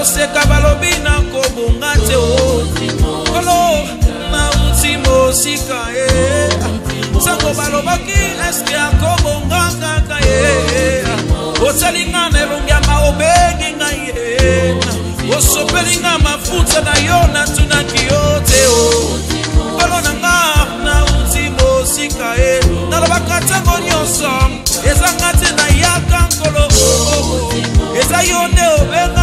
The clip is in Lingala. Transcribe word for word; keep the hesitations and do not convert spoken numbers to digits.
koseka balobi na kobonga te o kolo na utimo sika e sango balobaki eske akobonga kaka e osalinga na elongia maobengi nga ye osopelinga mafuta na yo na tunaki yo te o kolo na nga na utimo sika e nalobaka tango nyonso ezanga te na yaka nkolo eza yo nde obenga